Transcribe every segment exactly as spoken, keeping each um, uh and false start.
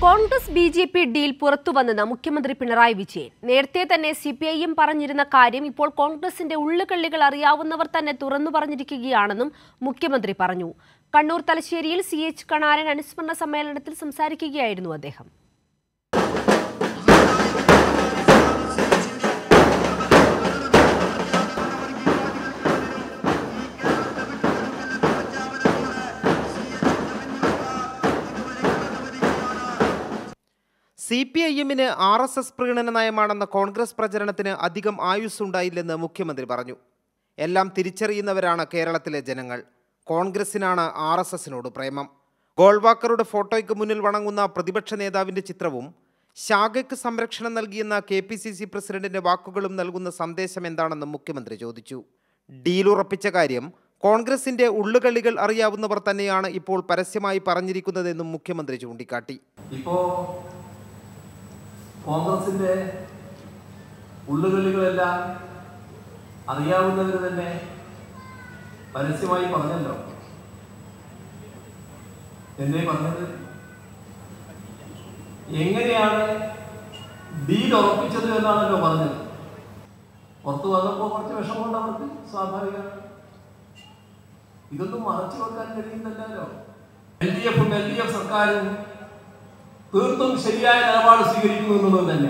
Congress B J P deal പുറത്തുവന്നെന്ന് മുഖ്യമന്ത്രി പിണറായി വിജയൻ. നേരത്തെ തന്നെ സി പി ഐ എം പറഞ്ഞിരുന്ന കാര്യം ഇപ്പോൾ കോൺഗ്രസിന്റെ ഉള്ളുകള്ളികൾ അറിയാവുന്നവർ തന്നെ തുറന്നു പറഞ്ഞിരിക്കുകയാണെന്നും മുഖ്യമന്ത്രി പറഞ്ഞു. കണ്ണൂർ തലശ്ശേരിയിൽ സി എച്ച് കണാരൻ അനുസ്മരണ സമ്മേളനത്തിൽ സംസാരിക്കുകയായിരുന്നു അദ്ദേഹം. സി പി ഐ എമ്മിന് ആർ എസ് എസ് പ്രീണന നയമാണെന്ന കോൺഗ്രസ് പ്രചരണത്തിന് അധികം ആയുസ്സുണ്ടായില്ലെന്ന് മുഖ്യമന്ത്രി പറഞ്ഞു. എല്ലാം തിരിച്ചറിയുന്നവരാണ് കേരളത്തിലെ ജനങ്ങൾ. കോൺഗ്രസിനാണ് ആർ എസ് എസിനോട് പ്രേമം. ഗോൾവാക്കറുടെ ഫോട്ടോയ്ക്ക് മുന്നിൽ വണങ്ങുന്ന പ്രതിപക്ഷ നേതാവിൻ്റെ ചിത്രവും ശാഖയ്ക്ക് സംരക്ഷണം നൽകിയെന്ന കെ പി സി സി പ്രസിഡന്റിൻ്റെ വാക്കുകളും നൽകുന്ന സന്ദേശം എന്താണെന്നും മുഖ്യമന്ത്രി ചോദിച്ചു. ഡീൽ ഉറപ്പിച്ച കാര്യം കോൺഗ്രസിന്റെ ഉള്ളുകളികൾ അറിയാവുന്നവർ തന്നെയാണ് ഇപ്പോൾ പരസ്യമായി പറഞ്ഞിരിക്കുന്നതെന്നും മുഖ്യമന്ത്രി ചൂണ്ടിക്കാട്ടി. കോൺഗ്രസിന്റെ ഉള്ളുകളികളെല്ലാം അറിയാവുന്നവർ തന്നെ പരസ്യമായി പറഞ്ഞല്ലോ. എന്തേ പറഞ്ഞത്? എങ്ങനെയാണ് ഡീൽ ഉറപ്പിച്ചത് എന്നാണല്ലോ പറഞ്ഞത്. പുറത്തു വന്നപ്പോൾ കുറച്ച് വിഷമമുണ്ട് അവർക്ക്, സ്വാഭാവികമാണ്. ഇതൊന്നും മറച്ചു വെക്കാൻ കഴിയുന്നില്ലല്ലോ. എൽ ഡി എഫും എൽ ഡി എഫ് സർക്കാരും തീർത്തും ശരിയായ നിലപാട് സ്വീകരിക്കുന്നു എന്നുള്ളത് തന്നെ.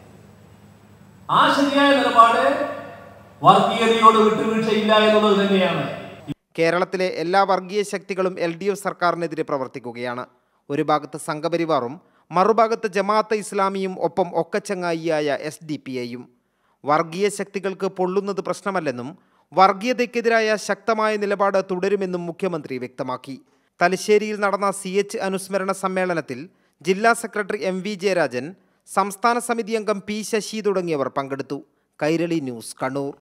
ആ ശരിയായ നിലപാട് വർഗീയതയോട് വിട്ടുവീഴ്ചയില്ല എന്നുള്ളത് തന്നെയാണ്. കേരളത്തിലെ എല്ലാ വർഗീയ ശക്തികളും എൽ ഡി എഫ് സർക്കാരിനെതിരെ പ്രവർത്തിക്കുകയാണ്. ഒരു ഭാഗത്ത് സംഘപരിവാറും മറുഭാഗത്ത് ജമാഅത്തെ ഇസ്ലാമിയും ഒപ്പം ഒക്കച്ചങ്ങായിയായ എസ് ഡി പി ഐയും. വർഗീയ ശക്തികൾക്ക് പൊള്ളുന്നത് പ്രശ്നമല്ലെന്നും വർഗീയതയ്ക്കെതിരായ ശക്തമായ നിലപാട് തുടരുമെന്നും മുഖ്യമന്ത്രി വ്യക്തമാക്കി. തലശ്ശേരിയിൽ നടന്ന സി എച്ച് അനുസ്മരണ സമ്മേളനത്തിൽ ജില്ലാ സെക്രട്ടറി എം വി ജയരാജൻ, സംസ്ഥാന സമിതി അംഗം പി ശശി തുടങ്ങിയവർ പങ്കെടുത്തു. കൈരളി ന്യൂസ്, കണ്ണൂർ.